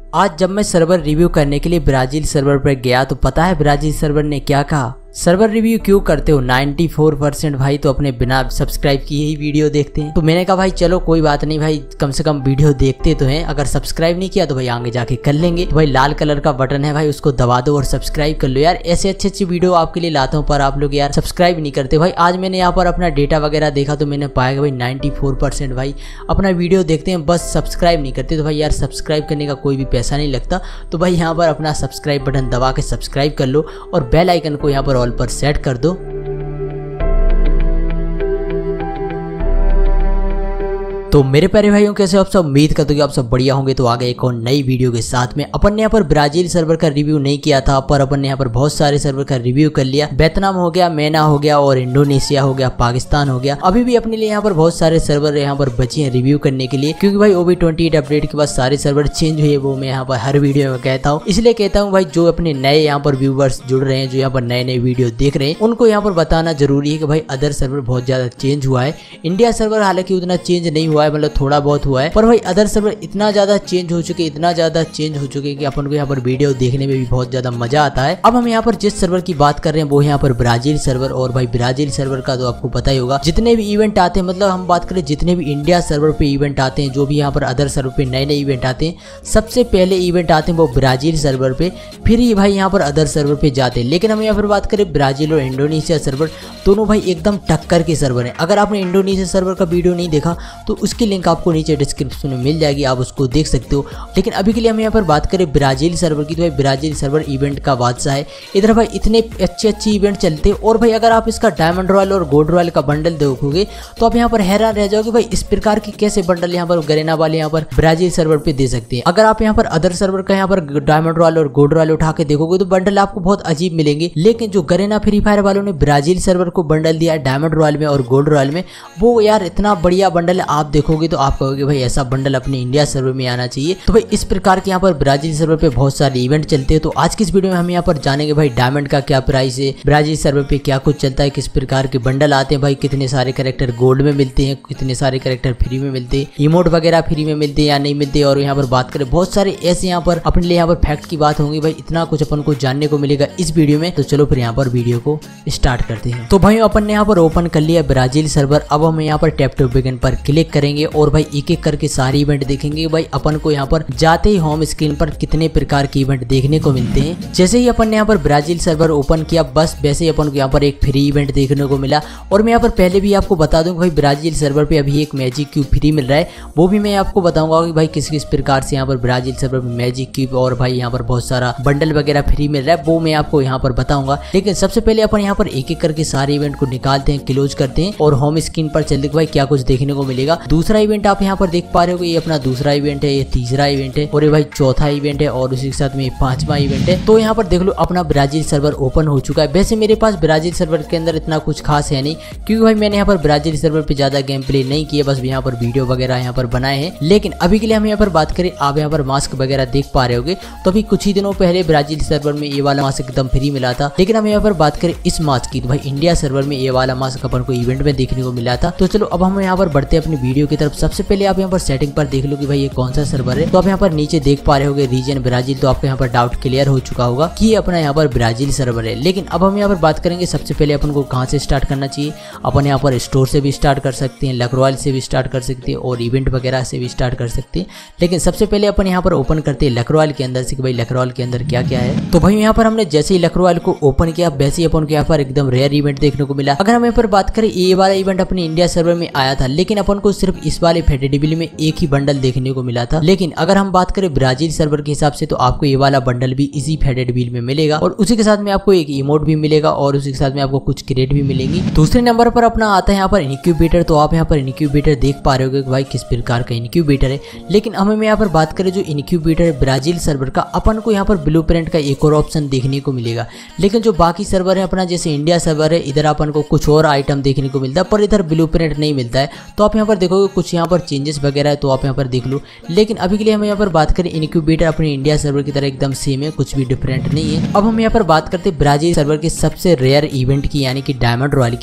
आज जब मैं सर्वर रिव्यू करने के लिए ब्राजील सर्वर पर गया तो पता है ब्राजील सर्वर ने क्या कहा? सर्वर रिव्यू क्यों करते हो? 94% भाई तो अपने बिना सब्सक्राइब किए ही वीडियो देखते हैं। तो मैंने कहा भाई चलो कोई बात नहीं भाई, कम से कम वीडियो देखते तो हैं। अगर सब्सक्राइब नहीं किया तो भाई आगे जाके कर लेंगे। तो भाई लाल कलर का बटन है भाई, उसको दबा दो और सब्सक्राइब कर लो। यार ऐसे अच्छी वीडियो आपके लिए लाता हूँ पर आप लोग यार सब्सक्राइब नहीं करते। भाई आज मैंने यहाँ पर अपना डेटा वगैरह देखा तो मैंने पाया कि भाई 94% भाई अपना वीडियो देखते हैं, बस सब्सक्राइब नहीं करते। तो भाई यार सब्सक्राइब करने का कोई भी पैसा नहीं लगता। तो भाई यहाँ पर अपना सब्सक्राइब बटन दबा के सब्सक्राइब कर लो और बेल आइकन को यहाँ पर ऑल पर सेट कर दो। तो मेरे प्यारे भाइयों कैसे आप सब, उम्मीद करते हो कि आप सब बढ़िया होंगे। तो आगे एक और नई वीडियो के साथ में अपन ने यहाँ पर ब्राजील सर्वर का रिव्यू नहीं किया था, पर अपन ने यहाँ पर बहुत सारे सर्वर का रिव्यू कर लिया। वियतनाम हो गया, मैना हो गया और इंडोनेशिया हो गया, पाकिस्तान हो गया। अभी भी अपने लिए यहाँ पर बहुत सारे सर्वर यहाँ पर बचे हैं रिव्यू करने के लिए, क्योंकि भाई OB28 अपडेट के बाद सारे सर्वर चेंज हुए, वो मैं यहाँ पर हर वीडियो में कहता हूँ। इसलिए कहता हूँ भाई जो अपने नए यहाँ पर व्यूवर्स जुड़ रहे हैं, जो यहाँ पर नए नए वीडियो देख रहे हैं, उनको यहाँ पर बताना जरूरी है कि भाई अदर सर्वर बहुत ज्यादा चेंज हुआ है। इंडिया सर्वर हालांकि उतना चेंज नहीं हुआ है, मतलब थोड़ा बहुत हुआ है, पर भाई अदर सर्वर इतना ज्यादा चेंज हो चुके कि अपन को यहाँ पर वीडियो देखने में भी बहुत ज्यादा मजा आता है। अब हम यहाँ पर जिस सर्वर की बात कर रहे हैं वो है यहाँ पर ब्राजील सर्वर। और भाई ब्राजील सर्वर का तो आपको पता ही होगा, जितने भी इवेंट आते हैं, मतलब हम बात करें जितने भी इंडिया सर्वर पे इवेंट आते हैं, जो भी यहाँ पर अदर सर्वर पे नए नए इवेंट आते हैं, सबसे पहले इवेंट आते हैं वो ब्राजील सर्वर पे, फिर ही भाई यहाँ पर अदर सर्वर पे जाते हैं। लेकिन हम यहाँ पर बात करें ब्राजील और इंडोनेशिया सर्वर, दोनों भाई एकदम टक्कर के सर्वर है। अगर आपने इंडोनेशिया सर्वर का वीडियो नहीं देखा तो उसकी लिंक आपको नीचे डिस्क्रिप्शन में मिल जाएगी, आप उसको देख सकते हो। लेकिन अभी के लिए हम यहाँ पर बात करें ब्राजील सर्वर की, तो भाई ब्राजील सर्वर इवेंट का बादशाह है। इधर भाई इतने अच्छे इवेंट चलते हैं, और भाई अगर आप इसका डायमंड रॉयल और गोल्ड रॉयल का बंडल देखोगे तो आप यहाँ पर हैरान रह जाओगे भाई इस प्रकार की कैसे बंडल यहाँ पर गरेना वाले यहाँ पर ब्राजील सर्वर पे दे सकते हैं। अगर आप यहाँ पर अदर सर्वर का यहाँ पर डायमंड रॉयल और गोल्ड रॉयल उठा के देखोगे तो बंडल आपको बहुत अजीब मिलेंगे। लेकिन जो गरेना फ्री फायर वालों ने ब्राजील सर्वर को बंडल दिया है डायमंड रॉयल में और गोल्ड रॉयल में, वो यार इतना बढ़िया बंडल है, आप देखोगे तो आप कहोगे भाई ऐसा बंडल अपने इंडिया सर्वर में आना चाहिए। तो भाई इस प्रकार के यहाँ पर ब्राजील सर्वर पे बहुत सारे इवेंट चलते हैं। तो आज की इस वीडियो में हम यहाँ पर जानेंगे भाई डायमंड का क्या प्राइस है, ब्राजील सर्वर पे क्या कुछ चलता है, किस प्रकार के बंडल आते हैं, भाई कितने सारे कैरेक्टर गोल्ड में मिलते हैं, कितने सारे कैरेक्टर फ्री में मिलते हैं, इमोट वगैरह फ्री में मिलते हैं या नहीं मिलते। और यहाँ पर बात करें बहुत सारे ऐसे यहाँ पर अपने लिए यहाँ पर फैक्ट की बात होंगी, भाई इतना कुछ अपन को जानने को मिलेगा इस वीडियो में। तो चलो फिर यहाँ पर वीडियो को स्टार्ट करते हैं। तो भाई अपन ने यहाँ पर ओपन कर लिया ब्राजील सर्वर। अब हम यहाँ पर टैप टू बिगिन पर क्लिक करेंगे और भाई एक एक करके सारे इवेंट देखेंगे। भाई अपन को यहाँ पर जाते ही होम स्क्रीन पर कितने प्रकार के इवेंट देखने को मिलते हैं। जैसे ही अपन ने यहाँ पर ब्राजील सर्वर ओपन किया, बस वैसे ही अपन को यहाँ पर एक फ्री इवेंट देखने को मिला। और मैं यहाँ पर पहले भी आपको बता दूं भाई ब्राजील सर्वर पे अभी एक मैजिक क्यूब फ्री मिल रहा है, वो भी मैं आपको बताऊंगा कि भाई किस किस प्रकार से यहाँ पर ब्राजील सर्वर में मैजिक क्यूब और भाई यहाँ पर बहुत सारा बंडल वगैरह फ्री मिल रहा है, वो मैं आपको यहाँ पर बताऊंगा। लेकिन सबसे पहले अपन यहाँ पर एक एक करके सारे इवेंट को निकालते हैं, क्लोज करते हैं और होम स्क्रीन पर चलते भाई क्या कुछ देखने को मिलेगा। दूसरा इवेंट आप यहाँ पर देख पा रहे हो, ये अपना दूसरा इवेंट है, ये तीसरा इवेंट है और ये भाई चौथा इवेंट है और उसी के साथ में पांचवा इवेंट है। तो यहाँ पर देख लो अपना ब्राजील सर्वर ओपन हो चुका है। वैसे मेरे पास ब्राजील सर्वर के अंदर इतना कुछ खास है नहीं, क्योंकि भाई मैंने यहाँ पर ब्राजील सर्वर पे ज्यादा गेम प्ले नहीं किया, बस यहाँ पर वीडियो वगैरह यहाँ पर बनाए हैं। लेकिन अभी के लिए हम यहाँ पर बात करें, आप यहाँ पर मास्क वगैरह देख पा रहे होगे, तो अभी कुछ ही दिनों पहले ब्राजील सर्वर में ये वाला मास्क एकदम फ्री मिला था। लेकिन हम यहाँ पर बात करें इस मास्क की, तो भाई इंडिया सर्वर में ये वाला मास्क अपन को इवेंट में देखने को मिला था। तो चलो अब हम यहाँ पर बढ़ते हैं अपनी वीडियो की तरफ। सबसे पहले आप यहाँ पर सेटिंग पर देख लो कि भाई ये कौन सा सर्वर है। तो आप यहाँ पर नीचे देख पा रहे होगे रीजन ब्राजील, तो आपको यहाँ पर डाउट क्लियर हो चुका होगा कि ये अपना यहाँ पर ब्राजील सर्वर है। लेकिन अब हम यहाँ पर बात करेंगे सबसे पहले अपन को कहाँ से स्टार्ट करना चाहिए। अपन यहाँ पर स्टोर से भी स्टार्ट कर सकते हैं, लक रॉयल से भी स्टार्ट कर सकते हैं और इवेंट वगैरह से भी स्टार्ट कर सकते हैं। लेकिन सबसे पहले अपन यहाँ पर ओपन करते हैं लक रॉयल के अंदर से कि भाई लक रॉयल के अंदर क्या क्या है। तो भाई यहाँ पर हमने जैसे ही लक रॉयल को ओपन किया वैसे ही अपन को यहाँ पर एकदम रेयर इवेंट देखने को मिला। अगर हम यहाँ पर बात करें, ये वाला इवेंट अपने इंडिया सर्वर में आया था, लेकिन अपन को सिर्फ इस वाले फेडेडिबिल में एक ही बंडल देखने को मिला था। लेकिन अगर हम बात करें ब्राजील सर्वर के हिसाब से, तो आपको ये वाला बंडल भी इसी फेडेडिबिल में मिलेगा और उसी के साथ में आपको एक इमोट भी मिलेगा और उसी के साथ में आपको कुछ क्रेट भी मिलेंगी। दूसरे नंबर पर अपना आता है यहाँ पर इनक्यूबेटर। तो आप यहाँ पर इनक्यूबेटर देख पा रहे हो कि भाई किस प्रकार का इनक्यूबेटर है। लेकिन हमें यहाँ पर बात करें जो इनक्यूबेटर है ब्राजील सर्वर का, अपन को यहाँ पर ब्लूप्रिंट का एक और ऑप्शन देखने को मिलेगा। लेकिन जो बाकी सर्वर है अपना, जैसे इंडिया सर्वर है, इधर अपन को कुछ और आइटम देखने को मिलता है, पर इधर ब्लूप्रिंट नहीं मिलता है। तो आप यहाँ पर देखोगे कुछ यहाँ पर चेंजेस वगैरह है, तो आप यहाँ पर देख लो। लेकिन अभी के लिए हम यहाँ पर बात करें, इनक्यूबेटर अपने इंडिया सर्वर की तरह एकदम सेम है, कुछ भी डिफरेंट नहीं है। अब हम यहाँ पर बात करते हैं ब्राजील सर्वर के सबसे रेयर इवेंट की, यानी कि डायमंड रॉयल की।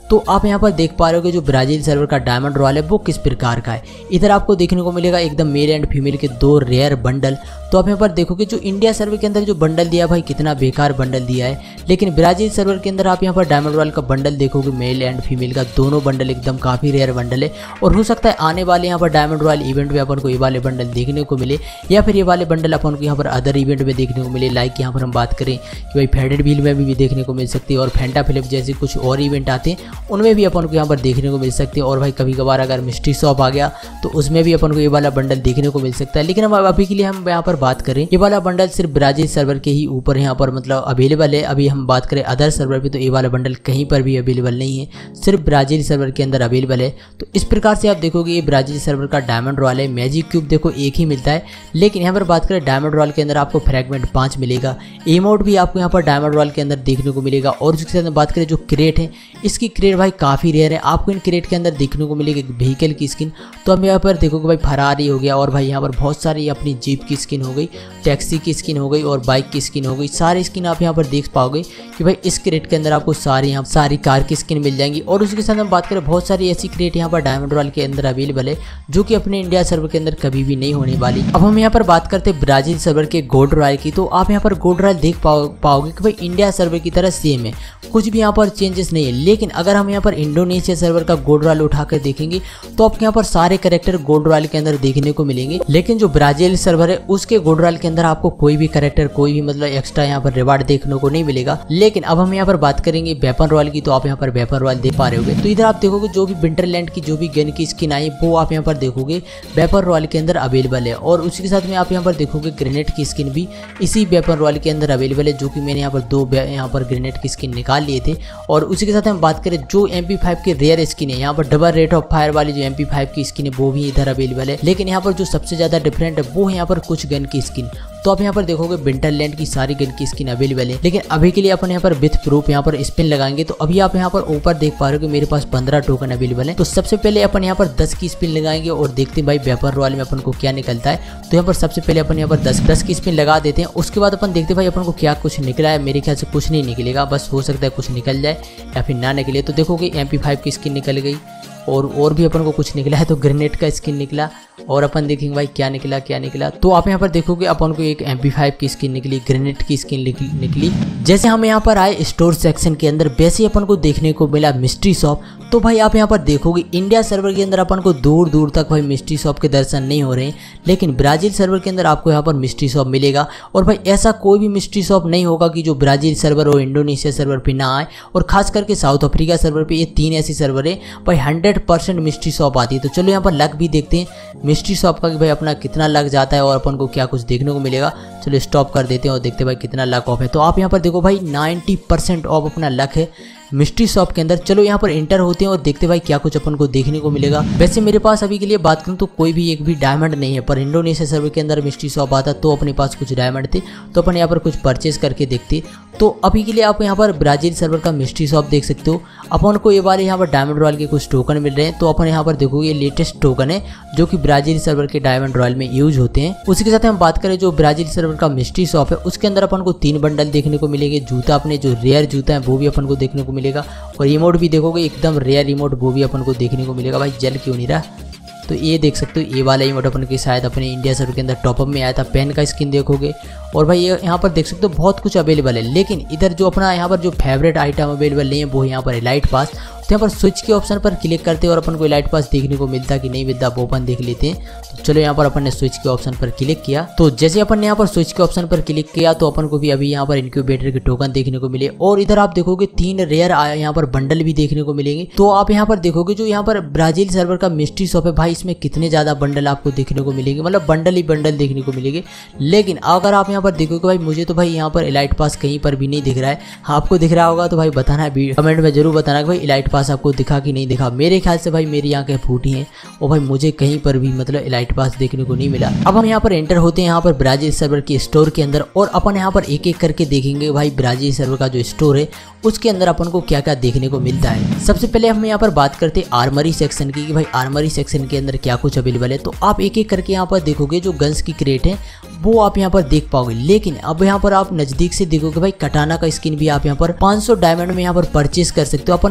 तो आप यहाँ पर देख पा रहे हो कि जो ब्राजील सर्वर का डायमंड रॉयल है वो किस प्रकार का है। इधर आपको देखने को मिलेगा एकदम मेल एंड फीमेल के 2 रेयर बंडल। तो आप यहाँ पर देखोगे जो इंडिया सर्वर के अंदर जो बंडल दिया भाई कितना बेकार बंडल दिया है, लेकिन ब्राजील सर्वर के अंदर आप यहाँ पर डायमंड रॉयल का बंडल देखोगे मेल एंड फीमेल का दोनों बंडल एकदम काफ़ी रेयर बंडल है। और हो सकता है आने वाले यहाँ पर डायमंड रॉयल इवेंट में अपन को ये वाले बंडल देखने को मिले, या फिर ये वाले बंडल अपन को यहाँ पर अदर इवेंट में देखने को मिले। लाइक यहाँ पर हम बात करें कि भाई फेडेड व्हील में भी देखने को मिल सकती है, और फैंटा फिलिप जैसे कुछ और इवेंट आते हैं उनमें भी अपन को यहाँ पर देखने को मिल सकती है। और भाई कभी कभार अगर मिस्ट्री शॉप आ गया तो उसमें भी अपन को ये वाला बंडल देखने को मिल सकता है। लेकिन हम अभी के लिए हम यहाँ पर बात करें, ये वाला बंडल सिर्फ ब्राजील सर्वर के ही ऊपर यहाँ पर मतलब अवेलेबल है। अभी हम बात करें अदर सर्वर पे तो ये वाला बंडल कहीं पर भी अवेलेबल नहीं है, सिर्फ ब्राजील सर्वर के अंदर अवेलेबल है। तो इस प्रकार से आप देखोगे ये ब्राजील सर्वर का डायमंड रॉयल है। मैजिक क्यूब देखो एक ही मिलता है, लेकिन यहाँ पर बात करें डायमंड रॉयल के अंदर आपको फ्रैगमेंट 5 मिलेगा। इमोट भी आपको यहाँ पर डायमंड रॉयल के अंदर देखने को मिलेगा। और उसके साथ बात करें जो क्रेट है, इसकी क्रेट भाई काफ़ी रेयर है। आपको इन क्रेट के अंदर देखने को मिलेगी व्हीकल की स्किन। तो हम यहाँ पर देखोगे भाई फरारी हो गया, और भाई यहाँ पर बहुत सारी अपनी जीप की स्किन हो गई, टैक्सी की स्किन हो गई और बाइक की स्किन हो गई। सारी स्किन आप यहाँ पर देख पाओगे कि भाई इस क्रेट के अंदर आपको सारी कार की स्किन मिल जाएंगी। और उसके साथ हम बात करें बहुत सारी ऐसी क्रेट यहाँ पर डायमंड रॉयल के अंदर अवेलेबल है जो कि अपने इंडिया सर्वर के अंदर कभी भी नहीं होने वाली। अब हम यहाँ पर बात करते हैं ब्राजील सर्वर के गोल्ड रॉयल की। तो आप यहाँ पर गोल्ड रॉयल देख पाओगे कि भाई इंडिया सर्वर की तरह सेम है, कुछ भी यहाँ पर चेंजेस नहीं है। लेकिन अगर हम यहाँ पर इंडोनेशिया सर्वर का गोल्ड रॉयल उठाकर देखेंगे तो आपको यहाँ पर सारे कैरेक्टर गोल्ड रॉयल के अंदर देखने को मिलेंगे। लेकिन जो ब्राजील सर्वर है उसके गोल्ड रॉयल के अंदर आपको कोई भी कैरेक्टर कोई भी मतलब एक्स्ट्रा यहाँ पर रिवार्ड देखने को नहीं मिलेगा। लेकिन अब हम यहाँ पर बात करेंगे वेपन रॉयल की। तो आप यहाँ पर वेपन रॉयल देख पा रहे होगे। तो इधर आप देखोगे जो भी विंटरलैंड की जो भी गन की स्किन आई वो आप यहाँ पर देखोगे वेपन रॉयल के अंदर अवेलेबल है। और उसी के साथ में आप यहाँ पर देखोगे ग्रेनेड की स्किन भी इसी वेपन रॉयल के अंदर अवेलेबल है, जो कि मैंने यहाँ पर 2 यहाँ पर ग्रेनेड की स्किन निकाल लिए थे। और उसी के साथ हम बात करें जो MP5 की रेयर स्किन है, यहाँ पर डबल रेट ऑफ फायर वाली जो MP5 की स्किन है वो भी इधर अवेलेबल है। लेकिन यहाँ पर जो सबसे ज्यादा डिफरेंट है वो है यहाँ पर कुछ गन की स्किन। तो आप यहाँ पर देखोगे विंटरलैंड की सारी गन की स्किन अवेलेबल है। लेकिन अभी के लिए अपन यहाँ पर विथ प्रूफ यहाँ पर स्पिन लगाएंगे। तो अभी आप यहाँ पर ऊपर देख पा रहे हो कि मेरे पास 15 टोकन अवेलेबल है। तो सबसे पहले अपन यहाँ पर 10 की स्पिन लगाएंगे और देखते हैं भाई वेपन रॉयल में अपन को क्या निकलता है। तो यहाँ पर सबसे पहले अपन यहाँ पर 10 की स्पिन लगा देते हैं। उसके बाद अपन देखते हैं भाई अपन को क्या कुछ निकला है। मेरे ख्याल से कुछ नहीं निकलेगा, बस हो सकता है कुछ निकल जाए या फिर ना निकले। तो देखोगे MP5 की स्किन निकल गई और भी अपन को कुछ निकला है। तो ग्रेनेड का स्किन निकला और अपन देखेंगे भाई क्या निकला। तो आप यहाँ पर देखोगे अपन को एक MP5 की स्किन निकली, ग्रेनेड की स्किन निकली। जैसे हम यहाँ पर आए स्टोर सेक्शन के अंदर वैसे अपन को देखने को मिला मिस्ट्री शॉप। तो भाई आप यहाँ पर देखोगे इंडिया सर्वर के अंदर अपन को दूर दूर तक भाई मिस्ट्री शॉप के दर्शन नहीं हो रहे हैं, लेकिन ब्राजील सर्वर के अंदर आपको यहाँ पर मिस्ट्री शॉप मिलेगा। और भाई ऐसा कोई भी मिस्ट्री शॉप नहीं होगा कि जो ब्राजील सर्वर और इंडोनेशिया सर्वर पे ना आए। और खास करके साउथ अफ्रीका सर्वर पे ये 3 ऐसी सर्वर है भाई 100% मिस्ट्री शॉप आती है। तो चलो यहाँ पर लक भी देखते हैं मिस्ट्री शॉप का कि भाई अपना कितना लक जाता है और अपन को क्या कुछ देखने को मिलेगा। चलो स्टॉप कर देते हैं और देखते हैं भाई कितना लक ऑफ है। तो आप यहाँ पर देखो भाई 90% ऑफ अपना लक है मिस्ट्री शॉप के अंदर। चलो यहाँ पर एंटर होते हैं और देखते भाई क्या कुछ अपन को देखने को मिलेगा। वैसे मेरे पास अभी के लिए बात करूँ तो कोई भी एक भी डायमंड नहीं है, पर इंडोनेशिया सर्वर के अंदर मिस्ट्री शॉप आता तो अपने पास कुछ डायमंड थे तो अपन यहाँ पर कुछ परचेज करके देखते। तो अभी के लिए आप यहाँ पर ब्राजील सर्वर का मिस्ट्री शॉप देख सकते हो। अपन को ये वाले यहाँ पर डायमंड रॉयल के कुछ टोकन मिल रहे हैं। तो अपन यहाँ पर देखोगे ये लेटेस्ट टोकन है जो कि ब्राजील सर्वर के डायमंड रॉयल में यूज होते हैं। उसी के साथ हम बात करें जो ब्राजील सर्वर का मिस्ट्री शॉप है उसके अंदर अपन को 3 बंडल देखने को मिलेंगे। जूता अपने जो रेयर जूता है वो भी अपन को देखने को मिलेगा। और इमोट भी देखोगे एकदम रेयर इमोट वो भी अपन को देखने को मिलेगा। भाई जल क्यों नहीं रहा। तो ये देख सकते हो ये वाला इमोट अपन के शायद अपने इंडिया सर्वर के अंदर टॉपअप में आया था। पेन का स्किन देखोगे और भाई ये यहाँ पर देख सकते हो बहुत कुछ अवेलेबल है। लेकिन इधर जो अपना यहाँ पर जो फेवरेट आइटम अवेलेबल नहीं है वो यहाँ पर एलाइट पास। तो यहाँ पर स्विच के ऑप्शन पर क्लिक करते हैं और अपन को एलाइट पास देखने को मिलता कि नहीं मिलता वो अपन देख लेते हैं। तो चलो यहाँ पर अपन ने स्विच के ऑप्शन पर क्लिक किया। तो जैसे अपन ने यहाँ पर स्विच के ऑप्शन पर क्लिक किया तो अपन को भी अभी यहाँ पर इनक्यूबेटर के टोकन देखने को मिले। और इधर आप देखोगे 3 रेयर यहाँ पर बंडल भी देखने को मिलेंगे। तो आप यहाँ पर देखोगे जो यहाँ पर ब्राजील सर्वर का मिस्ट्री शॉप है भाई इसमें कितने ज्यादा बंडल आपको देखने को मिलेंगे, मतलब बंडल ही बंडल देखने को मिलेंगे। लेकिन अगर आप यहाँ पर देखोगे भाई मुझे तो भाई यहाँ पर एलाइट पास कहीं पर भी नहीं दिख रहा है। आपको दिख रहा होगा तो भाई बताना है, कमेंट में जरूर बताना कि भाई एलाइट पास आपको दिखा कि नहीं दिखा। मेरे ख्याल से भाई मेरी आंखें फूटी हैं और भाई मुझे कहीं पर भी मतलब एलाइट पास देखने को नहीं मिला। अब हम यहाँ पर एंटर होते हैं यहाँ पर ब्राजील सर्वर के स्टोर के अंदर और अपन यहाँ पर एक एक करके देखेंगे भाई ब्राजील सर्वर का जो स्टोर है उसके अंदर अपन को क्या क्या देखने को मिलता है। सबसे पहले हम यहाँ पर बात करते हैं आर्मरी सेक्शन की कि भाई आर्मरी सेक्शन के अंदर क्या कुछ अवेलेबल है। तो आप एक एक करके यहाँ पर देखोगे जो गन्स की क्रेट है वो आप यहाँ पर देख पाओगे। लेकिन अब यहाँ पर आप नजदीक से देखोगे भाई कटाना का स्किन भी आप यहाँ पर 500 डायमंड में यहाँ पर परचेज कर सकते हो। अपन को कोई भी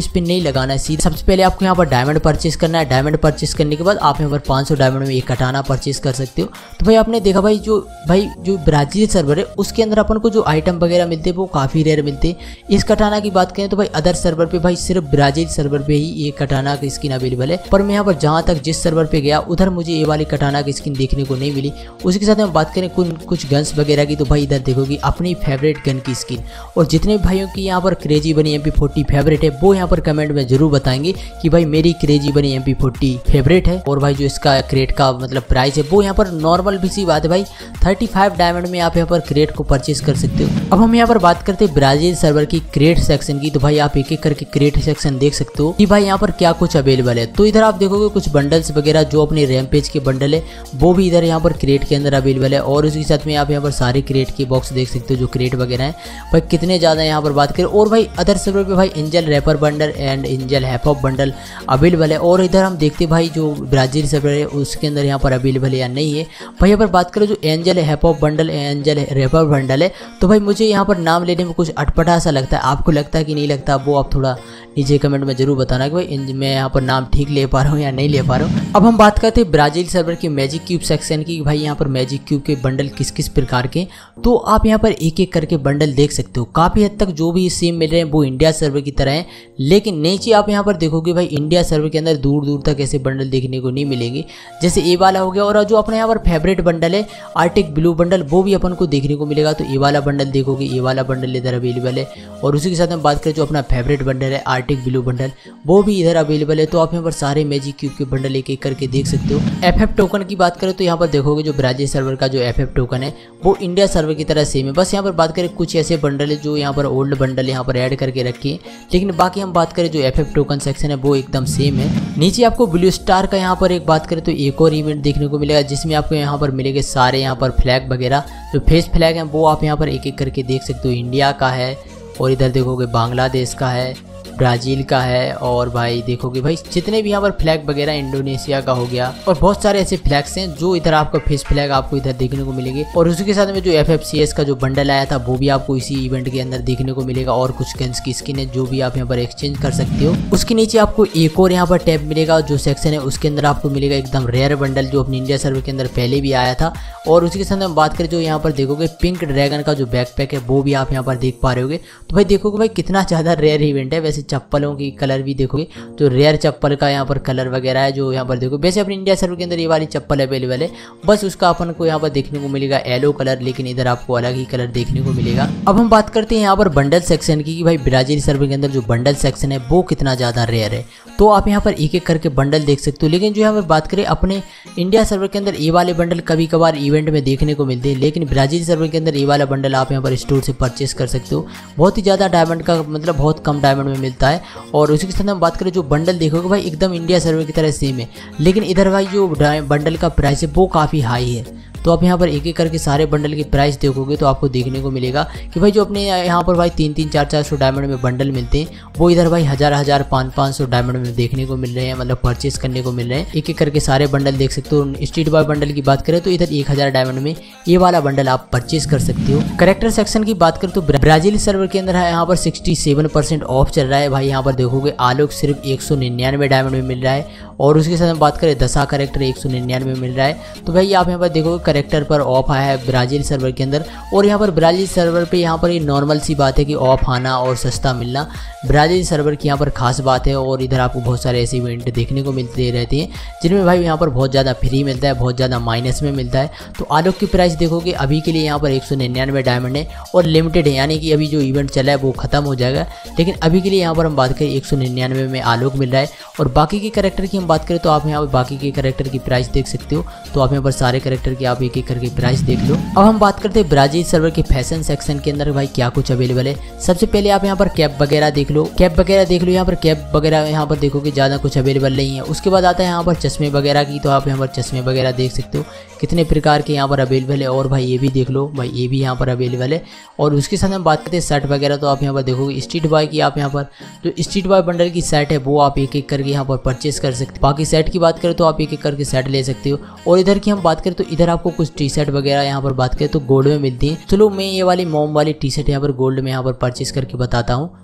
स्पिन नहीं लगाना है, सीधा सबसे पहले आपको यहाँ पर डायमंड परचेस करना है। डायमंड परचेस करने के बाद आप यहाँ पर 500 डायमंड में एक कटाना परचेस कर सकते हो। तो भाई आपने देखा भाई जो ब्राजील सर्वर है उसके अंदर अपन को जो आइटम वगैरह मिलते हैं वो काफ़ी रेयर मिलते हैं। इस कटाना की बात करें तो भाई अदर सर्वर पे भाई सिर्फ ब्राजील सर्वर पे ही ये कटाना की स्किन अवेलेबल है, पर मैं यहाँ पर जहाँ तक जिस सर्वर पे गया उधर मुझे ये वाली कटाना की स्किन देखने को नहीं मिली। उसी के साथ हम बात करें कुछ गन्स वगैरह की, तो भाई इधर देखोगे अपनी फेवरेट गन की स्किन। और जितने भाइयों की यहाँ पर क्रेजी बनी MP40 फेवरेट है वो यहाँ पर कमेंट में जरूर बताएंगे कि भाई मेरी क्रेजी बनी MP40 फेवरेट है। और भाई जो इसका क्रेट का मतलब प्राइस है वो यहाँ पर नॉर्मल भी सी बात है भाई 35 डायमंड में आप यहाँ पर क्रेट को परचेस कर सकते हो। अब हम यहाँ पर बात करते हैं ब्राजील सर्वर की क्रेट सेक्शन की, तो भाई आप एक एक करके क्रेट सेक्शन देख सकते हो कि भाई यहाँ पर क्या कुछ अवेलेबल है। तो इधर आप देखोगे कुछ बंडल्स वगैरह जो अपने रैमपेज के बंडल है वो भी इधर यहाँ पर क्रेट के अंदर अवेलेबल है। और उसके साथ में आप यहाँ पर सारे क्रेट के बॉक्स देख सकते हो जो क्रेट वगैरह है भाई कितने ज़्यादा यहाँ पर बात करें। और भाई अदर सर्वर पे भाई angel wrapper bundle and angel hip hop bundle available है। और इधर हम देखते भाई जो ब्राजील सर्वर है उसके अंदर यहाँ पर अवेलेबल है या नहीं है। भाई यहाँ पर बात करें जो angel hip hop bundle angel wrapper bundle है, तो भाई मुझे यहाँ पर नाम लेने में कुछ अटपटा सा लगता है। आपको लगता है कि नहीं लगता, वो आप थोड़ा नीचे कमेंट में जरूर बताना कि भाई मैं यहाँ पर नाम ठीक ले पा रहा हूँ या नहीं ले पा रहा हूँ। अब हम बात करते हैं ब्राजील सर्वर के मैजिक क्यूब सेक्शन की। भाई यहाँ पर मैजिक क्यूब के बंडल किस किस प्रकार के, तो आप यहाँ पर एक एक करके बंडल देख सकते हो। काफ़ी हद तक जो भी सेम मिल रहे हैं वो इंडिया सर्वर की तरह है, लेकिन नीचे आप यहाँ पर देखोगे भाई इंडिया सर्वर के अंदर दूर दूर तक ऐसे बंडल देखने को नहीं मिलेंगे। जैसे ए वाला हो गया, और जो अपने यहाँ पर फेवरेट बंडल है आर्टिक ब्लू बंडल वो भी अपन को देखने को मिलेगा। तो ए वाला बंडल देखोगे, ए वाला बंडल इधर अवेलेबल है। और उसी के साथ हम बात करें जो अपना फेवरेट बंडल है आर्टिक ब्लू बंडल वो भी इधर अवेलेबल है। तो आप यहाँ पर सारे मैजिक क्यूब के बंडल एक एक करके देख सकते हो। FF टोकन की बात करें तो यहाँ पर देखोगे जो ब्राजील सर्वर का जो FF टोकन है वो इंडिया सर्वर की तरह सेम है। बस यहाँ पर बात करें कुछ ऐसे बंडल है जो यहाँ पर ओल्ड बंडल यहाँ पर ऐड करके रखे हैं, लेकिन बाकी हम बात करें जो FF टोकन सेक्शन है वो एकदम सेम है। नीचे आपको ब्लू स्टार का यहाँ पर एक बात करें तो एक और इवेंट देखने को मिलेगा जिसमें आपको यहाँ पर मिलेंगे सारे यहाँ पर फ्लैग वगैरह जो फेस फ्लैग हैं वो आप यहाँ पर एक एक करके देख सकते हो। इंडिया का है, और इधर देखोगे बांग्लादेश का है, ब्राज़ील का है, और भाई देखोगे भाई जितने भी यहाँ पर फ्लैग वगैरह इंडोनेशिया का हो गया, और बहुत सारे ऐसे फ्लैग्स हैं जो इधर आपका फेस फ्लैग आपको इधर देखने को मिलेंगे। और उसी के साथ में जो FFCS का जो बंडल आया था वो भी आपको इसी इवेंट के अंदर देखने को मिलेगा। और कुछ गन्स की स्किन है जो भी आप यहाँ पर एक्सचेंज कर सकते हो। उसके नीचे आपको एक और यहाँ पर टैब मिलेगा जो सेक्शन है उसके अंदर आपको मिलेगा एकदम रेयर बंडल जो अपने इंडिया सर्वर के अंदर पहले भी आया था। और उसी के साथ हम बात करें जो यहाँ पर देखोगे पिंक ड्रैगन का जो बैकपैक है वो भी आप यहाँ पर देख पा रहे होगे। तो भाई देखोगे भाई कितना ज़्यादा रेयर इवेंट है। वैसे चप्पलों की कलर भी देखोगे जो रेयर चप्पल का यहाँ पर कलर वगैरह है जो यहाँ पर देखो। वैसे अपने इंडिया सर्वर के अंदर ये वाली चप्पल अवेलेबल है, बस उसका अपन को यहाँ पर देखने को मिलेगा येलो कलर, लेकिन इधर आपको अलग ही कलर देखने को मिलेगा। अब हम बात करते हैं यहाँ पर बंडल सेक्शन की कि भाई ब्राजील सर्वर के अंदर जो बंडल सेक्शन है वो कितना ज़्यादा रेयर है। तो आप यहाँ पर एक एक करके बंडल देख सकते हो। लेकिन जो यहाँ पर बात करें अपने इंडिया सर्वर के अंदर ये वाले बंडल कभी कभार इवेंट में देखने को मिलते हैं, लेकिन ब्राजील सर्वर के अंदर ये वाला बंडल आप यहाँ पर स्टोर से परचेस कर सकते हो। बहुत ही ज़्यादा डायमंड का मतलब बहुत कम डायमंड में मिलता है। और उसी के साथ हम बात करें जो बंडल देखोगे भाई एकदम इंडिया सर्वर की तरह सेम है, लेकिन इधर भाई जो बंडल का प्राइस है वो काफ़ी हाई है। तो आप यहाँ पर एक एक करके सारे बंडल के प्राइस देखोगे तो आपको देखने को मिलेगा कि भाई जो अपने यहाँ पर भाई 300 400 डायमंड में बंडल मिलते हैं वो इधर भाई 1000 500 डायमंड में देखने को मिल रहे हैं, मतलब परचेस करने को मिल रहे हैं। एक एक करके सारे बंडल देख सकते हो। स्ट्रीट बॉय बंडल की बात करें तो इधर 1000 डायमंड में ये वाला बंडल आप परचेस कर सकते हो। करेक्टर सेक्शन की बात करें तो ब्राजील सर्वर के अंदर यहाँ पर 67% ऑफ चल रहा है। भाई यहाँ पर देखोगे आलोक सिर्फ 199 डायमंड में मिल रहा है। और उसके साथ हम बात करें दशा करेक्टर 199 में मिल रहा है। तो भाई आप यहाँ पर देखोगे करेक्टर पर ऑफ आया है ब्राजील सर्वर के अंदर। और यहाँ पर ब्राजील सर्वर पे यहाँ पर ये नॉर्मल सी बात है कि ऑफ आना और सस्ता मिलना ब्राजील सर्वर की यहाँ पर खास बात है। और इधर आपको बहुत सारे ऐसे इवेंट देखने को मिलते रहते हैं जिनमें भाई यहाँ पर बहुत ज़्यादा फ्री मिलता है, बहुत ज़्यादा माइनस में मिलता है। तो आलोक की प्राइस देखोगे अभी के लिए यहाँ पर 199 डायमंड है और लिमिटेड है, यानी कि अभी जो इवेंट चला है वो खत्म हो जाएगा। लेकिन अभी के लिए यहाँ पर हम बात करें 199 में आलोक मिल रहा है। और बाकी के कैरेक्टर की हम बात करें तो आप यहाँ पर बाकी के कैरेक्टर की प्राइस देख सकते हो। तो आप यहाँ पर सारे कैरेक्टर की आप एक एक करके प्राइस देख लो। अब हम बात करते हैं ब्राजील सर्वर के फैशन सेक्शन के अंदर भाई क्या कुछ अवेलेबल है। सबसे पहले आप यहाँ पर कैप वगैरह देख लो, कैप वगैरह देख लो। यहाँ पर कैप वगैरह यहाँ पर देखोगे ज़्यादा कुछ अवेलेबल नहीं है। उसके बाद आता है यहाँ पर चश्मे वगैरह की, तो आप यहाँ पर चश्मे वगैरह देख सकते हो कितने प्रकार के यहाँ पर अवेलेबल है। और भाई ये भी देख लो, भाई ये भी यहाँ पर अवेलेबल है। और उसके साथ हम बात करते हैं शर्ट वगैरह, तो आप यहाँ पर देखोगे स्ट्रीट बॉय की, आप यहाँ पर जो स्ट्रीट बॉय बंडल की सेट है वो आप एक एक करके यहाँ पर परचेस कर सकते हो। बाकी सेट की बात करें तो आप एक एक करके सेट ले सकते हो। और इधर की हम बात करें तो इधर आपको कुछ टी शर्ट वगैरह यहाँ पर बात करें तो गोल्ड में मिलती है। चलो मैं ये वाली मोम वाली टी शर्ट यहाँ पर गोल्ड में यहाँ पर परचेस करके बताता हूँ।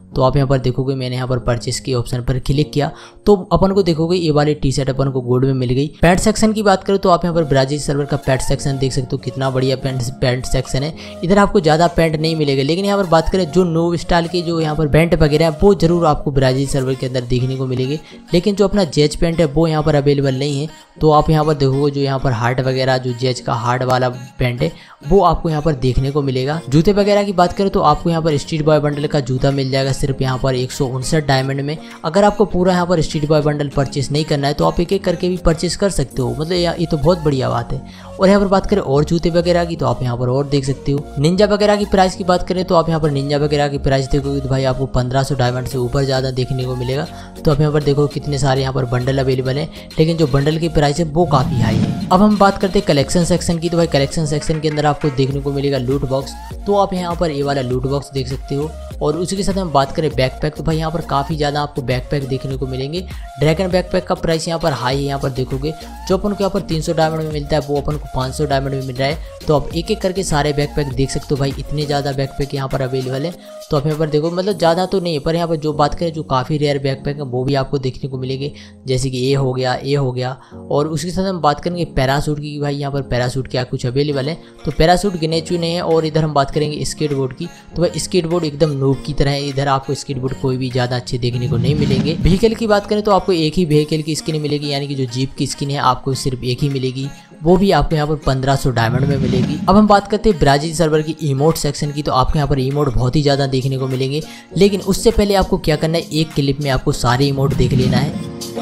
तो आप यहाँ पर देखोगे मैंने यहाँ पर परचेस के ऑप्शन पर क्लिक किया तो अपन को देखोगे ये वाली टी शर्ट अपन को गोल्ड में मिल गई। पैंट सेक्शन की बात करें तो आप यहाँ पर ब्राजील सर्वर का पैंट सेक्शन देख सकते हो, कितना बढ़िया पैंट सेक्शन है। इधर आपको ज़्यादा पैंट नहीं मिलेगा, लेकिन यहाँ पर बात करें जो नो स्टाइल के जो यहाँ पर पैंट वगैरह है वो जरूर आपको ब्राजील सर्वर के अंदर देखने को मिलेगी। लेकिन जो अपना जैज पैंट है वो यहाँ पर अवेलेबल नहीं है। तो आप यहाँ पर देखोगे जो यहाँ पर हार्ट वगैरह जो जैज का हार्ट वाला पैंट है वो आपको यहाँ पर देखने को मिलेगा। जूते वगैरह की बात करें तो आपको यहाँ पर स्ट्रीट बॉय बंडल का जूता मिल जाएगा सिर्फ यहाँ पर 159 डायमंड में। अगर आपको पूरा यहाँ पर स्ट्रीट बॉय बंडल परचेस नहीं करना है तो आप एक एक करके भी परचेस कर सकते हो, मतलब ये तो बहुत बढ़िया बात है। और यहाँ पर बात करें और जूते वगैरह की तो आप यहाँ पर और देख सकते हो। निंजा वगैरह की प्राइस की बात करें तो आप यहाँ पर निंजा वगैरह की प्राइस देखोगे तो भाई आपको 1500 डायमंड से ऊपर ज़्यादा देखने को मिलेगा। तो आप यहाँ पर देखो कितने सारे यहाँ पर बंडल अवेलेबल हैं, लेकिन जो बंडल की प्राइस है वो काफ़ी हाई है। अब हम बात करते हैं कलेक्शन सेक्शन की, तो भाई कलेक्शन सेक्शन के अंदर आपको देखने को मिलेगा लूट बॉक्स। तो आप यहाँ पर ये वाला लूट बॉक्स देख सकते हो। और उसी के साथ हम बात करें बैकपैक, तो भाई यहाँ पर काफ़ी ज़्यादा आपको बैकपैक देखने को मिलेंगे। ड्रैगन बैकपैक का प्राइस यहाँ पर हाई है, यहाँ पर देखोगे जो अपन को यहाँ पर 300 डायमंड में मिलता है वो अपन को 500 डायमंड में मिल रहा है। तो आप एक एक करके सारे बैकपैक देख सकते हो भाई, इतने ज़्यादा बैकपैक यहाँ पर अवेलेबल है। तो आप यहाँ पर देखो मतलब ज़्यादा तो नहीं है, पर यहाँ पर जो बात करें जो काफ़ी रेयर बैकपैक है वो भी आपको देखने को मिलेंगे, जैसे कि ए हो गया। और उसके साथ हम बात करेंगे पैरासूट की, भाई यहाँ पर पैरासूट क्या कुछ अवेलेबल है। तो पैरासूट गिने चुने हैं। और इधर हम बात करेंगे स्केटबोर्ड की, तो भाई स्केटबोर्ड एकदम नूब की तरह है। इधर आपको स्केटबोर्ड कोई भी ज़्यादा अच्छे देखने को नहीं मिलेंगे। व्हीकल की बात करें तो आपको एक ही व्हीकल की स्किन मिलेगी, यानी कि जो जीप की स्किन है आपको सिर्फ एक ही मिलेगी, वो भी आपको यहाँ पर 1500 डायमंड में मिलेगी। अब हम बात करते हैं ब्राजील सर्वर की इमोट सेक्शन की, तो आपको यहाँ पर इमोट बहुत ही ज़्यादा देखने को मिलेंगे। लेकिन उससे पहले आपको क्या करना है, एक क्लिप में आपको सारे इमोट देख लेना है।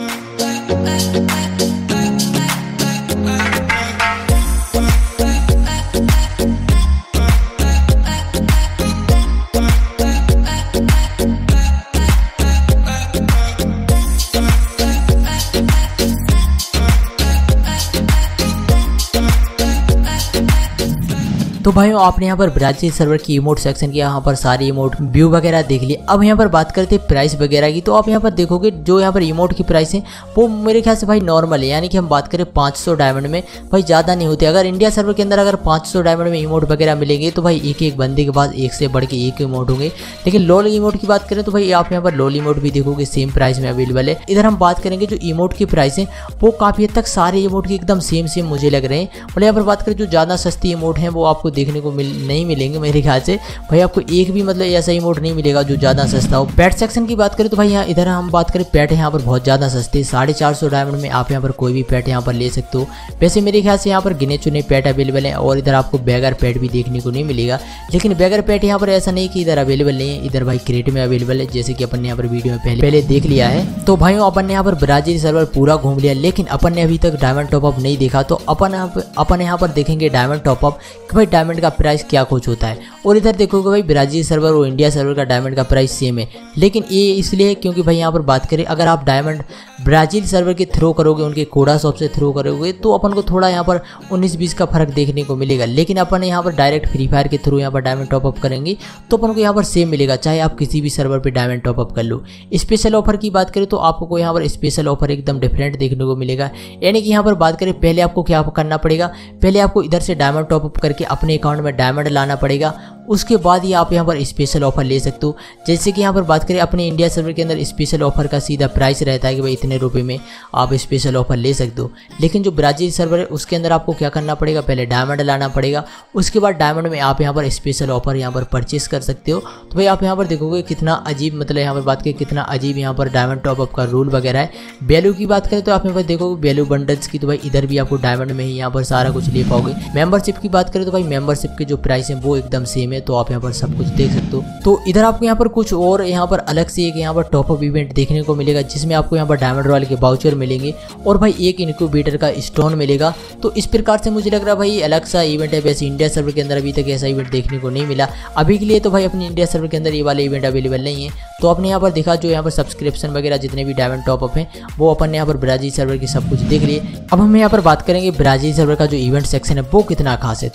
तो भाइयों आपने यहाँ पर ब्राजील सर्वर की इमोट सेक्शन की यहाँ पर सारी इमोट व्यू वगैरह देख लिए। अब यहाँ पर बात करते हैं प्राइस वगैरह की, तो आप यहाँ पर देखोगे जो यहाँ पर इमोट की प्राइस है वो मेरे ख्याल से भाई नॉर्मल है, यानी कि हम बात करें 500 डायमंड में, भाई ज़्यादा नहीं होते। अगर इंडिया सर्वर के अंदर अगर 500 डायमंड में इमोट वगैरह मिलेंगे तो भाई एक एक बंदे के पास एक से बढ़ के एक इमोट होंगे। लेकिन लोल इमोट की बात करें तो भाई आप यहाँ पर लोल इमोट भी देखोगे सेम प्राइस में अवेलेबल है। इधर हम बात करेंगे जो इमोट की प्राइस है वो काफ़ी हद तक सारे इमोट की एकदम सेम मुझे लग रहे हैं। और यहाँ पर बात करें जो ज़्यादा सस्ती इमोट हैं वो आपको देखने को नहीं मिलेंगे मेरे ख्याल से। भाई आपको एक भी मतलब ऐसा इमोट नहीं मिलेगा जो ज़्यादा सस्ता हो। पैट सेक्शन की बात करें तो भाई यहाँ इधर हम बात करें पैट यहाँ पर बहुत ज़्यादा सस्ते, 450 डायमंड में आप यहाँ पर कोई भी पैट यहाँ पर ले सकते हो। वैसे मेरे ख्याल से यहाँ पर गिने चुने पैट अवेलेबल हैं। और इधर आपको बैगर पैट भी देखने को नहीं मिलेगा, लेकिन बैगर पैट यहाँ पर ऐसा नहीं कि इधर अवेलेबल नहीं है, इधर भाई क्रेट में अवेलेबल है, जैसे कि अपन ने यहाँ पर वीडियो में पहले देख लिया है। तो भाइयों अपन ने यहाँ पर ब्राजील सर्वर पूरा घूम लिया, लेकिन अपन ने अभी तक डायमंड टॉपअप नहीं देखा। तो अपन यहाँ पर देखेंगे डायमंड टॉपअप कि भाई डायमंड का प्राइस क्या कुछ होता है। और इधर देखोगे भाई ब्राजील सर्वर और इंडिया सर्वर का डायमंड का प्राइस सेम है, लेकिन ये इसलिए क्योंकि भाई यहाँ पर बात करें अगर आप डायमंड ब्राजील सर्वर के थ्रो करोगे, उनके कोडा शॉप से थ्रो करोगे, तो अपन को थोड़ा यहाँ पर 19-20 का फर्क देखने को मिलेगा। लेकिन अपन यहाँ पर डायरेक्ट फ्री फायर के थ्रू यहाँ पर डायमंड टॉपअप करेंगे तो अपन को यहाँ पर सेम मिलेगा, चाहे आप किसी भी सर्वर पे डायमंड टॉपअप कर लो। स्पेशल ऑफर की बात करें तो आपको यहाँ पर स्पेशल ऑफर एकदम डिफरेंट देखने को मिलेगा। यानी कि यहाँ पर बात करें पहले आपको क्या करना पड़ेगा, पहले आपको इधर से डायमंड टॉपअप करके अपने अकाउंट में डायमंड लाना पड़ेगा, उसके बाद ही आप यहाँ पर स्पेशल ऑफर ले सकते हो। जैसे कि यहाँ पर बात करें अपने इंडिया सर्वर के अंदर स्पेशल ऑफर का सीधा प्राइस रहता है कि भाई इतने रुपए में आप स्पेशल ऑफर ले सकते हो। लेकिन जो ब्राजील सर्वर है उसके अंदर आपको क्या करना पड़ेगा, पहले डायमंड लाना पड़ेगा, उसके बाद डायमंड में आप यहाँ पर स्पेशल ऑफर यहाँ पर परचेस कर सकते हो। तो भाई आप यहाँ पर देखोगे कितना अजीब, मतलब यहाँ पर बात करें कितना अजीब यहाँ पर डायमंड टॉपअप का रूल वगैरह है। वैल्यू की बात करें तो आप यहाँ पर देखोगे वैल्यू बंडल्स की, तो भाई इधर भी आपको डायमंड में ही यहाँ पर सारा कुछ ले पाओगे। मेंबरशिप की बात करें तो भाई मेंबरशिप के जो प्राइस है वो एकदम सेम है, तो आप यहाँ पर सब कुछ देख सकते हो। तो इधर आपको यहाँ पर कुछ और यहाँ पर अलग से एक यहाँ पर टॉपअप इवेंट देखने को मिलेगा, जिसमें आपको यहाँ पर डायमंड रॉयल के वाउचर मिलेंगे और भाई एक इनक्यूबेटर का स्टोन मिलेगा। तो इस प्रकार से मुझे लग रहा है भाई अलग सा इवेंट है। वैसे इंडिया सर्वर के अंदर अभी तक ऐसा इवेंट देखने को नहीं मिला अभी के लिए, तो भाई अपने इंडिया सर्वर के अंदर ये वाले इवेंट अवेलेबल नहीं है। तो आपने यहाँ पर देखा जो यहाँ पर सब्सक्रिप्शन वगैरह जितने भी डायमंड टॉपअप हैं वो अपन ने यहाँ पर ब्राजील सर्वर की सब कुछ देख लिए। अब हम यहाँ पर बात करेंगे ब्राजील सर्वर का जो इवेंट सेक्शन है वो कितना खास है। तो आप यहाँ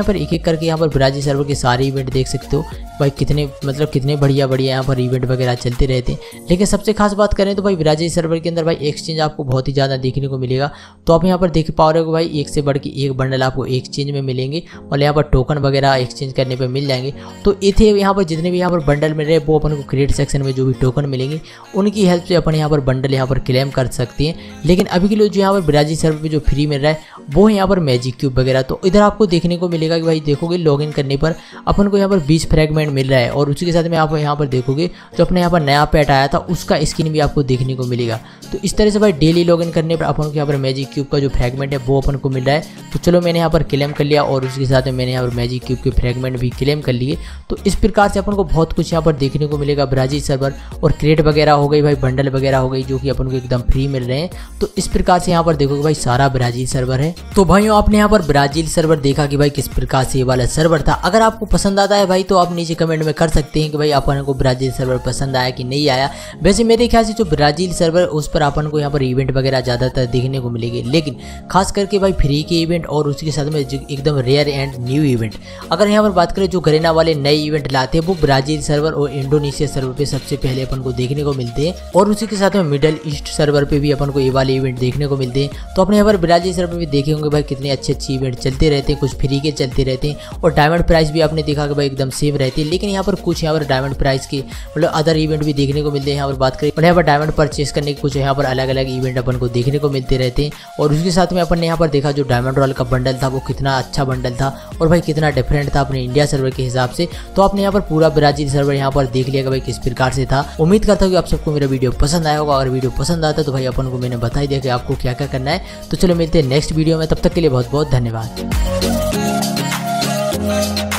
पर एक एक करके यहाँ पर ब्राज़ील सर्वर के सारे इवेंट देख सकते हो भाई, कितने बढ़िया यहाँ पर इवेंट वगैरह चलते रहते हैं। लेकिन सबसे खास बात करें तो भाई ब्राज़ील सर्वर के अंदर भाई एक्सचेंज आपको बहुत ही ज़्यादा देखने को मिलेगा। तो आप यहाँ पर देख पा रहे हो भाई एक से बढ़ के एक बंडल आपको एक्सचेंज में मिलेंगे और यहाँ पर टोकन वगैरह एक्सचेंज करने पर मिल जाएंगे। तो इथे यहाँ पर जितने भी यहाँ पर बंडल मिल रहे हैं वो अपन को क्रिएट सेक्शन में जो भी टोकन मिलेंगे उनकी हेल्प से अपन यहाँ पर बंडल यहाँ पर क्लेम कर सकते हैं। लेकिन अभी के लिए जो यहाँ पर ब्राज़ील सर्वर पे जो फ्री मिल रहा है वो है यहाँ पर मैजिक क्यूब वगैरह। तो इधर आपको देखने को मिलेगा कि भाई देखोगे लॉगिन करने पर अपन को यहाँ पर 20 फ्रैगमेंट मिल रहा है और उसी के साथ में आप यहाँ पर देखोगे जो अपने यहाँ पर नया पेट आया था उसका स्किन भी आपको देखने को मिलेगा। तो इस तरह से भाई डेली लॉगिन करने पर अपन को यहाँ पर मैजिक क्यूब का जो फ्रैगमेंट है वो अपन को मिल रहा है। तो चलो मैंने यहाँ पर क्लेम कर लिया और उसके साथ में मैंने यहाँ पर मैजिक क्यूब के फ्रैगमेंट भी क्लेम कर लिए। तो इस प्रकार से अपन को बहुत कुछ यहाँ पर देखने को मिलेगा ब्राज़ील सर्वर, और क्रेट वगैरह हो गई भाई, बंडल वगैरह हो गई जो कि अपन को एकदम फ्री मिल रहे हैं। तो इस प्रकार से यहाँ पर देखोगे भाई सारा ब्राज़ील सर्वर है। तो भाइयों आपने यहाँ पर ब्राज़ील सर्वर देखा कि भाई किस प्रकार से ये वाला सर्वर था। अगर आपको पसंद आता है भाई तो आप नीचे कमेंट में कर सकते हैं कि भाई अपन को ब्राज़ील सर्वर पसंद आया कि नहीं आया। वैसे मेरे ख्याल से जो ब्राज़ील सर्वर उस पर अपन को यहाँ पर इवेंट वगैरह ज़्यादातर देखने को मिलेंगे, लेकिन खास करके भाई फ्री के इवेंट और उसके साथ में एकदम रेयर एंड न्यू इवेंट। अगर यहाँ पर बात करें जो गरेना वाले नए इवेंट लाते हैं वो ब्राज़ील सर्वर और इंडोनेशिया सर्वर पे सबसे पहले अपन को देखने को मिलते हैं, और उसी के साथ में मिडल ईस्ट सर्वर पे भी अपन को ये वाले इवेंट देखने को मिलते हैं। तो अपने यहाँ पर ब्राज़ील सर्वर भी देखे होंगे भाई कितने अच्छे इवेंट चलते रहते हैं, कुछ फ्री के चलते रहते हैं और डायमंड प्राइस भी आपने देखा कि भाई एकदम सेम रहती है। लेकिन यहाँ पर कुछ यहाँ पर डायमंड प्राइस के मतलब अदर इवेंट भी देखने को मिलते हैं। यहाँ पर बात करें और यहाँ पर डायमंड परचेस करने के कुछ यहाँ पर अलग अलग इवेंट अपन को देखने को मिलते रहते हैं। और उसके साथ में अपन ने यहाँ पर देखा जो डायमंड रॉयल का बंडल था वो कितना अच्छा बंडल था और भाई कितना डिफरेंट था अपने इंडिया सर्वर के हिसाब से। तो आपने यहाँ पर पूरा ब्राज़ील सर्वर यहाँ पर देख लिया कि भाई किस प्रकार से था। उम्मीद करता हूँ कि आप सबको मेरा वीडियो पसंद आया होगा। अगर वीडियो पसंद आता है तो भाई अपन को मैंने बता ही दिया कि आपको क्या क्या करना है। तो चलो मिलते हैं नेक्स्ट वीडियो में, तब तक के लिए बहुत बहुत धन्यवाद।